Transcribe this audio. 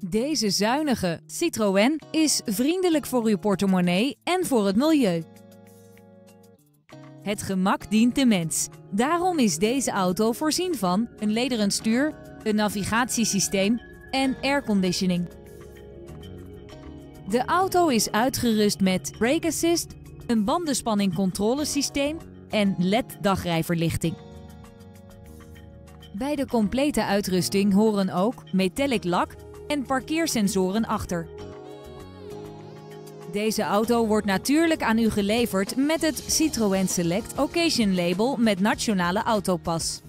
Deze zuinige Citroën is vriendelijk voor uw portemonnee en voor het milieu. Het gemak dient de mens. Daarom is deze auto voorzien van een lederen stuur, een navigatiesysteem en airconditioning. De auto is uitgerust met brake assist, een bandenspanningcontrolesysteem en LED-dagrijverlichting. Bij de complete uitrusting horen ook metallic lak en parkeersensoren achter. Deze auto wordt natuurlijk aan u geleverd met het Citroën Select Occasion label met nationale autopas.